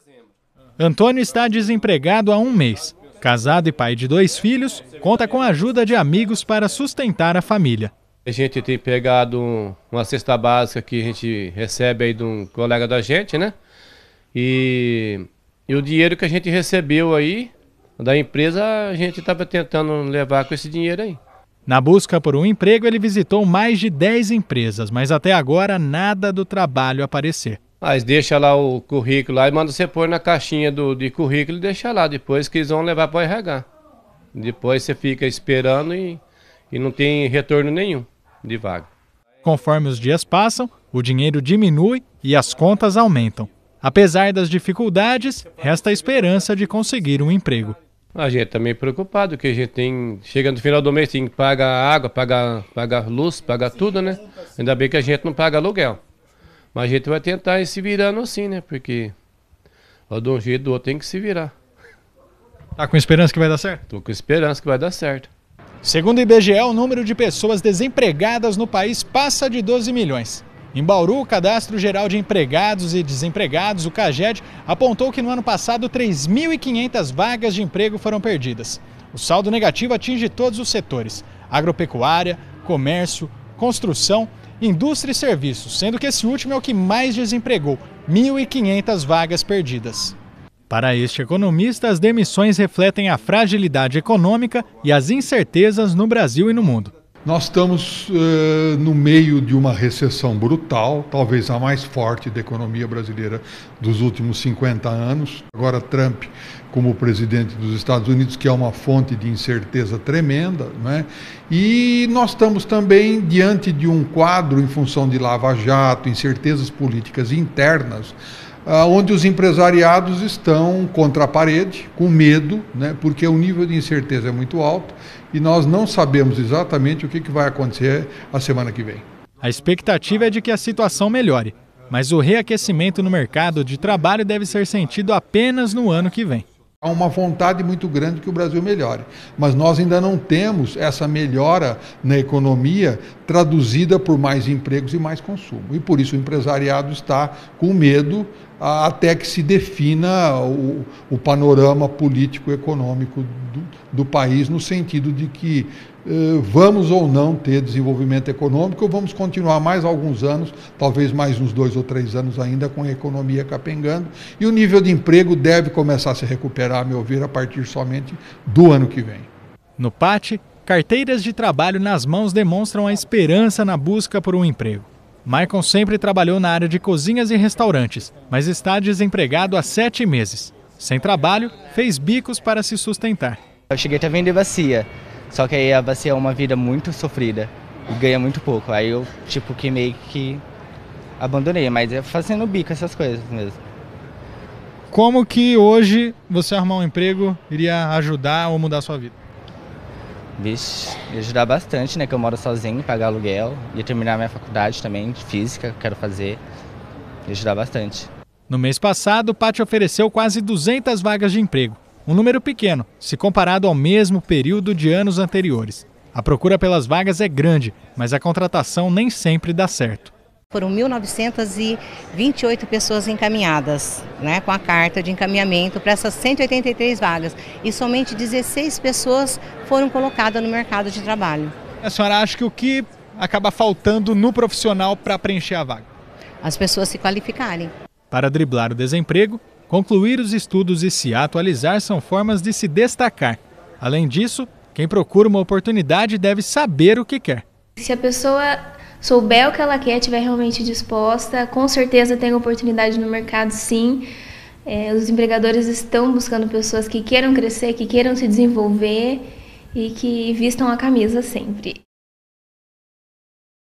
Antônio está desempregado há um mês. Casado e pai de 2 filhos, conta com a ajuda de amigos para sustentar a família. A gente tem pegado uma cesta básica que a gente recebe aí de um colega da gente, né? E o dinheiro que a gente recebeu aí da empresa, a gente estava tentando levar com esse dinheiro aí. Na busca por um emprego, ele visitou mais de 10 empresas, mas até agora nada do trabalho aparecer. Mas deixa lá o currículo lá e manda você pôr na caixinha de currículo e deixa lá, depois que eles vão levar para o RH. Depois você fica esperando e não tem retorno nenhum de vaga. Conforme os dias passam, o dinheiro diminui e as contas aumentam. Apesar das dificuldades, resta a esperança de conseguir um emprego. A gente está meio preocupado, que a gente chega no final do mês, tem que pagar água, pagar luz, pagar tudo, né? Ainda bem que a gente não paga aluguel. Mas a gente vai tentar ir se virando assim, né? Porque de um jeito ou do outro tem que se virar. Tá com esperança que vai dar certo? Tô com esperança que vai dar certo. Segundo o IBGE, o número de pessoas desempregadas no país passa de 12 milhões. Em Bauru, o Cadastro Geral de Empregados e Desempregados, o CAGED, apontou que no ano passado 3.500 vagas de emprego foram perdidas. O saldo negativo atinge todos os setores: agropecuária, comércio, construção, indústria e serviços, sendo que esse último é o que mais desempregou, 1.500 vagas perdidas. Para este economista, as demissões refletem a fragilidade econômica e as incertezas no Brasil e no mundo. Nós estamos no meio de uma recessão brutal, talvez a mais forte da economia brasileira dos últimos 50 anos. Agora Trump como presidente dos Estados Unidos, que é uma fonte de incerteza tremenda, né? E nós estamos também diante de um quadro em função de Lava Jato, incertezas políticas internas, onde os empresariados estão contra a parede, com medo, né? Porque o nível de incerteza é muito alto e nós não sabemos exatamente o que vai acontecer a semana que vem. A expectativa é de que a situação melhore, mas o reaquecimento no mercado de trabalho deve ser sentido apenas no ano que vem. Há uma vontade muito grande que o Brasil melhore, mas nós ainda não temos essa melhora na economia traduzida por mais empregos e mais consumo. E por isso o empresariado está com medo até que se defina o panorama político-econômico do país, no sentido de que vamos ou não ter desenvolvimento econômico, ou vamos continuar mais alguns anos, talvez mais uns 2 ou 3 anos ainda, com a economia capengando, e o nível de emprego deve começar a se recuperar, a meu ver, a partir somente do ano que vem. No PAT, carteiras de trabalho nas mãos demonstram a esperança na busca por um emprego. Maicon sempre trabalhou na área de cozinhas e restaurantes, mas está desempregado há 7 meses. Sem trabalho, fez bicos para se sustentar. Eu cheguei até a vender bacia, só que aí a bacia é uma vida muito sofrida e ganha muito pouco. Aí eu que meio que abandonei, mas é fazendo bico essas coisas mesmo. Como que hoje você arrumar um emprego iria ajudar ou mudar a sua vida? Vixe, ia ajudar bastante, né? Que eu moro sozinho, pagar aluguel, ia terminar minha faculdade também, de física, que eu quero fazer. Ia ajudar bastante. No mês passado, o PAT ofereceu quase 200 vagas de emprego. Um número pequeno, se comparado ao mesmo período de anos anteriores. A procura pelas vagas é grande, mas a contratação nem sempre dá certo. Foram 1.928 pessoas encaminhadas, né, com a carta de encaminhamento para essas 183 vagas. E somente 16 pessoas foram colocadas no mercado de trabalho. A senhora acha que o que acaba faltando no profissional para preencher a vaga? As pessoas se qualificarem. Para driblar o desemprego, concluir os estudos e se atualizar são formas de se destacar. Além disso, quem procura uma oportunidade deve saber o que quer. Se a pessoa souber o que ela quer, estiver realmente disposta, com certeza tem oportunidade no mercado, sim. Os empregadores estão buscando pessoas que queiram crescer, que queiram se desenvolver e que vistam a camisa sempre.